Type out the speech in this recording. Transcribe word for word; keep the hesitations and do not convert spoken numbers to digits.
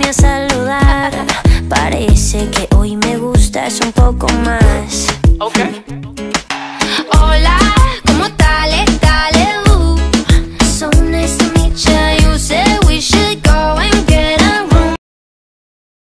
vine a saludar. Parece que hoy me gustas un poco más. Ok. Hola,